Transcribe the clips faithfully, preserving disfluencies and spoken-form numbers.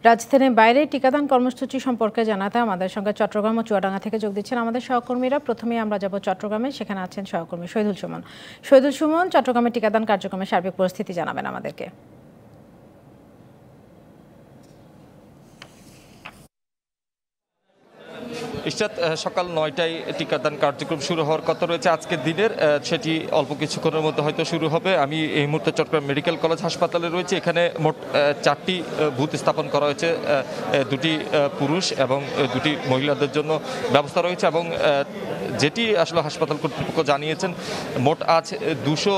রাজধানীর বাইরে টিকাদান কর্মসূচি সম্পর্কে জানাতে আমাদের সঙ্গে চট্টগ্রাম ও চুয়াডাঙ্গা থেকে যোগ দিচ্ছেন আমাদের সহকর্মীরা। প্রথমেই আমরা যাব চট্টগ্রামে, সেখানে আছেন সহকর্মী শহীদুল সুমন। শহীদুল সুমন, চট্টগ্রামের টিকাদান কার্যক্রমের সার্বিক পরিস্থিতি জানাবেন আমাদেরকে। ইশরাত, সকাল নয়টায় টিকাদান কার্যক্রম শুরু হওয়ার কথা রয়েছে আজকের দিনের, সেটি অল্প কিছুক্ষণের মধ্যে হয়তো শুরু হবে। আমি এই মুহূর্তে চট্টগ্রাম মেডিকেল কলেজ হাসপাতালে রয়েছে। এখানে মোট চারটি বুথ স্থাপন করা হয়েছে, দুটি পুরুষ এবং দুটি মহিলাদের জন্য ব্যবস্থা রয়েছে এবং যেটি আসলে হাসপাতাল কর্তৃপক্ষ জানিয়েছেন মোট আজ দুশো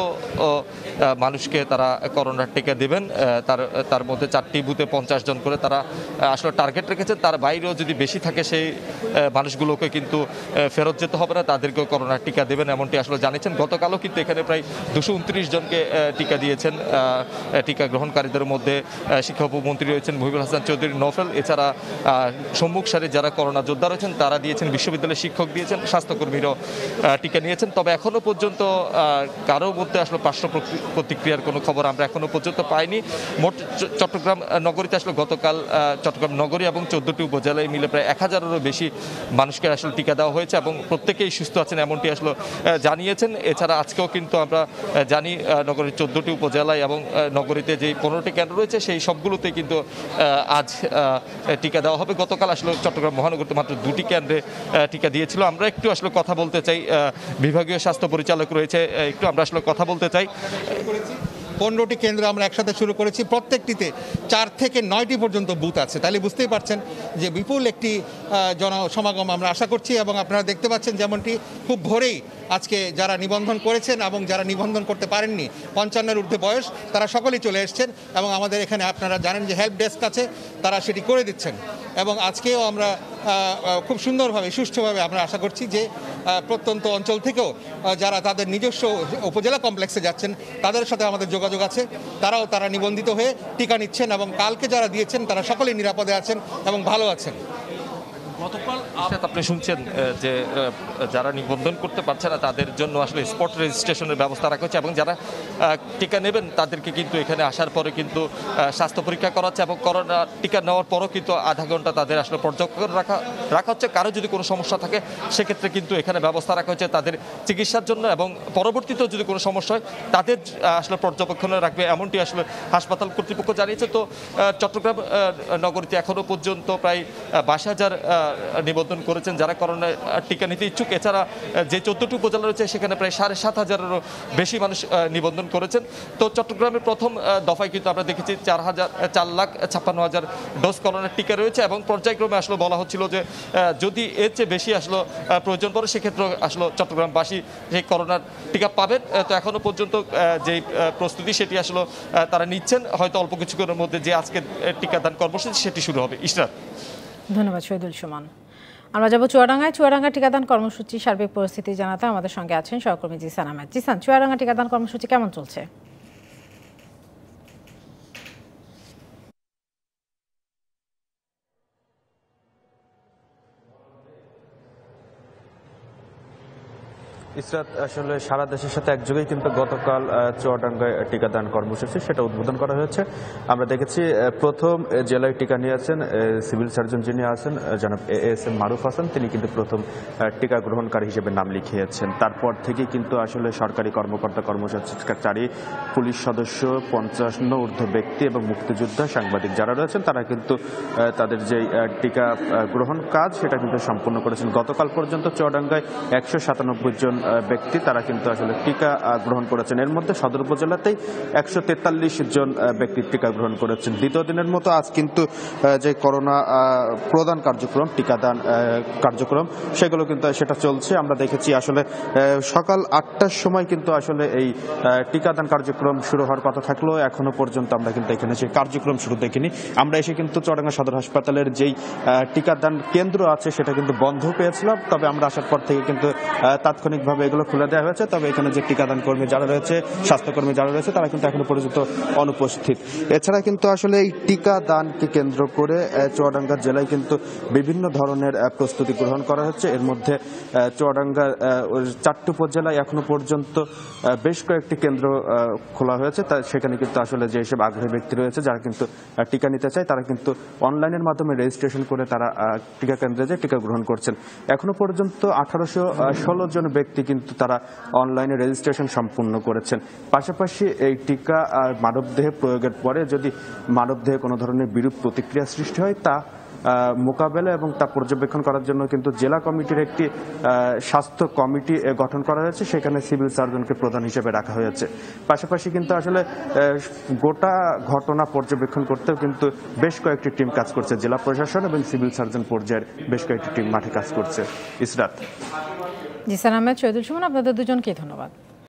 মানুষকে তারা করোনার টিকা দেবেন। তার তার মধ্যে চারটি বুথে পঞ্চাশ জন করে তারা আসলে টার্গেট রেখেছেন। তার বাইরেও যদি বেশি থাকে সেই মানুষগুলোকে কিন্তু ফেরত যেতে হবে না, তাদেরকেও করোনার টিকা দেবেন এমনটি আসলে জানিয়েছেন। গতকালও কিন্তু এখানে প্রায় দুশো উনত্রিশ জনকে টিকা দিয়েছেন। টিকা গ্রহণকারীদের মধ্যে শিক্ষা উপমন্ত্রী রয়েছেন মহিবুল হাসান চৌধুরী নফেল, এছাড়া সম্মুখ সারির যারা করোনা যোদ্ধা রয়েছেন তারা দিয়েছেন, বিশ্ববিদ্যালয়ের শিক্ষক দিয়েছেন, স্বাস্থ্যকর্মীরাও টিকা নিয়েছেন। তবে এখনও পর্যন্ত কারো মধ্যে আসলে পার্শ্ব প্রতিক্রিয়ার কোনো খবর আমরা এখনও পর্যন্ত পাইনি। মোট চট্টগ্রাম নগরীতে আসলে গতকাল চট্টগ্রাম নগরী এবং চোদ্দটি উপজেলায় মিলে প্রায় এক হাজারেরও বেশি মানুষকে আসলে টিকা দেওয়া হয়েছে এবং প্রত্যেকেই সুস্থ আছেন এমনটি আসলে জানিয়েছেন। এছাড়া আজকেও কিন্তু আমরা জানি নগরীর চোদ্দটি উপজেলায় এবং নগরীতে যে পনেরোটি কেন্দ্র রয়েছে সেই সবগুলোতে কিন্তু আজ টিকা দেওয়া হবে। গতকাল আসলে চট্টগ্রাম মহানগরীতে মাত্র দুটি কেন্দ্রে টিকা দিয়েছিল। আমরা একটু আসলে কথা বলতে চাই, বিভাগীয় স্বাস্থ্য পরিচালক রয়েছে, একটু আমরা আসলে কথা বলতে চাই। পনেরোটি কেন্দ্র আমরা একসাথে শুরু করেছি, প্রত্যেকটিতে চার থেকে নয়টি পর্যন্ত বুথ আছে, তাহলে বুঝতেই পারছেন যে বিপুল একটি জনসমাগম আমরা আশা করছি। এবং আপনারা দেখতে পাচ্ছেন যেমনটি খুব ভোরেই আজকে যারা নিবন্ধন করেছেন এবং যারা নিবন্ধন করতে পারেননি, পঞ্চান্নের ঊর্ধ্বে বয়স, তারা সকলেই চলে এসছেন এবং আমাদের এখানে আপনারা জানেন যে হেল্প ডেস্ক আছে, তারা সেটি করে দিচ্ছেন। এবং আজকেও আমরা খুব সুন্দরভাবে সুষ্ঠুভাবে আমরা আশা করছি যে প্রত্যন্ত অঞ্চল থেকেও যারা তাদের নিজস্ব উপজেলা কমপ্লেক্সে যাচ্ছেন তাদের সাথে আমাদের যোগাযোগ আছে, তারাও তারা নিবন্ধিত হয়ে টিকা নিচ্ছেন এবং কালকে যারা দিয়েছেন তারা সকলেই নিরাপদে আছেন এবং ভালো আছেন। গতকাল আপনি শুনছেন যে যারা নিবন্ধন করতে পারছে না তাদের জন্য আসলে স্পট রেজিস্ট্রেশনের ব্যবস্থা রাখা হচ্ছে এবং যারা টিকা নেবেন তাদেরকে কিন্তু এখানে আসার পরে কিন্তু স্বাস্থ্য পরীক্ষা করা হচ্ছে এবং করোনা টিকা নেওয়ার পরও কিন্তু আধা ঘন্টা তাদের আসলে পর্যবেক্ষণ রাখা রাখা হচ্ছে। কারো যদি কোনো সমস্যা থাকে সেক্ষেত্রে কিন্তু এখানে ব্যবস্থা রাখা হচ্ছে তাদের চিকিৎসার জন্য এবং পরবর্তীতেও যদি কোনো সমস্যা হয় তাদের আসলে পর্যবেক্ষণে রাখবে এমনটি আসলে হাসপাতাল কর্তৃপক্ষ জানিয়েছে। তো চট্টগ্রাম নগরীতে এখনও পর্যন্ত প্রায় বাইশ হাজার নিবন্ধন করেছেন যারা করোনা টিকা নিতে ইচ্ছুক। এছাড়া যে চোদ্দটি উপজেলা রয়েছে সেখানে প্রায় সাড়ে সাত হাজারেরও বেশি মানুষ নিবন্ধন করেছেন। তো চট্টগ্রামের প্রথম দফায় কিন্তু আমরা দেখেছি চার হাজার চার লাখ ছাপ্পান্ন হাজার ডোজ করোনার টিকা রয়েছে এবং পর্যায়ক্রমে আসলে বলা হচ্ছিল যে যদি এর চেয়ে বেশি আসলে প্রয়োজন পড়ে সেক্ষেত্রে আসলে চট্টগ্রামবাসী সেই করোনার টিকা পাবেন। তো এখনও পর্যন্ত যেই প্রস্তুতি সেটি আসলে তারা নিচ্ছেন, হয়তো অল্প কিছুক্ষণের মধ্যে যে আজকে টিকাদান কর্মসূচি সেটি শুরু হবে। ইশরাত, ধন্যবাদ শহীদুল সুমন। আমরা যাব চুয়াডাঙ্গায়। চুয়াডাঙ্গা টিকাদান কর্মসূচি সার্বিক পরিস্থিতি জানাতে আমাদের সঙ্গে আছেন সহকর্মী জিসান আহমেদ। জিসান, চুয়াডাঙ্গা টিকাদান কর্মসূচি কেমন চলছে? ইসরাত, আসলে সারা দেশের সাথে একযোগেই কিন্তু গতকাল চুয়াডাঙ্গায় টিকাদান কর্মসূচি সেটা উদ্বোধন করা হয়েছে। আমরা দেখেছি প্রথম জেলায় টিকা নিয়েছেন সিভিল সার্জন যিনি আছেন জনাব A S M Maruf Hasan, তিনি কিন্তু প্রথম টিকা গ্রহণকারী হিসেবে নাম লিখিয়েছেন। তারপর থেকেই কিন্তু আসলে সরকারি কর্মকর্তা কর্মচারী, পুলিশ সদস্য, পঞ্চান্ন ঊর্ধ্ব ব্যক্তি এবং মুক্তিযোদ্ধা, সাংবাদিক যারা রয়েছেন তারা কিন্তু তাদের যে টিকা গ্রহণ কাজ সেটা কিন্তু সম্পূর্ণ করেছেন। গতকাল পর্যন্ত চুয়াডাঙ্গায় একশো সাতানব্বই জন ব্যক্তি তারা কিন্তু আসলে টিকা গ্রহণ করেছেন। এর মধ্যে সদর উপজেলাতেই একশো তেতাল্লিশ জন ব্যক্তি টিকা গ্রহণ করেছেন। দ্বিতীয় দিনের মতো আজ কিন্তু যে করোনা প্রদান কার্যক্রম, টিকাদান কার্যক্রম সেগুলো কিন্তু সেটা চলছে। আমরা দেখেছি আসলে সকাল আটটার সময় কিন্তু আসলে এই টিকাদান কার্যক্রম শুরু হওয়ার কথা থাকলেও এখনো পর্যন্ত আমরা কিন্তু এখানে সেই কার্যক্রম শুরু দেখিনি। আমরা এসে কিন্তু চুয়াডাঙ্গা সদর হাসপাতালের যেই টিকাদান কেন্দ্র আছে সেটা কিন্তু বন্ধ পেয়েছিলাম, তবে আমরা আসার পর থেকে কিন্তু তাৎক্ষণিকভাবে আনুষ্ঠানিকভাবে এগুলো খুলে দেওয়া হয়েছে, তবে এখানে যে টিকাদান কর্মী যারা রয়েছে, স্বাস্থ্যকর্মী যারা রয়েছে, তারা কিন্তু এখনো পর্যন্ত অনুপস্থিত। এছাড়া কিন্তু আসলে এই টিকাদানকে কেন্দ্র করে চুয়াডাঙ্গা জেলায় কিন্তু বিভিন্ন ধরনের প্রস্তুতি গ্রহণ করা হচ্ছে। এর মধ্যে চুয়াডাঙ্গা চারটি উপজেলায় এখনো পর্যন্ত বেশ কয়েকটি কেন্দ্র খোলা হয়েছে। তা সেখানে কিন্তু আসলে যেসব আগ্রহী ব্যক্তি রয়েছে যারা কিন্তু টিকা নিতে চায়, তারা কিন্তু অনলাইনের মাধ্যমে রেজিস্ট্রেশন করে তারা টিকা কেন্দ্রে যেয়ে টিকা গ্রহণ করছেন। এখনো পর্যন্ত আঠারোশো ষোলো জন ব্যক্তি কিন্তু তারা অনলাইনে রেজিস্ট্রেশন সম্পূর্ণ করেছেন। পাশাপাশি এই টিকা মানবদেহে প্রয়োগের পরে যদি মানবদেহে কোনো ধরনের বিরূপ প্রতিক্রিয়া সৃষ্টি হয়, তা মোকাবেলা এবং তা পর্যবেক্ষণ করার জন্য কিন্তু জেলা কমিটির একটি স্বাস্থ্য কমিটি গঠন করা হয়েছে। সেখানে সিভিল সার্জনকে প্রধান হিসেবে রাখা হয়েছে। পাশাপাশি কিন্তু আসলে গোটা ঘটনা পর্যবেক্ষণ করতেও কিন্তু বেশ কয়েকটি টিম কাজ করছে। জেলা প্রশাসন এবং সিভিল সার্জন পর্যায়ের বেশ কয়েকটি টিম মাঠে কাজ করছে। ইসরাত। জিসান আহমেদ, শহীদুল সুমন, আপনাদের দুজনকে ধন্যবাদ।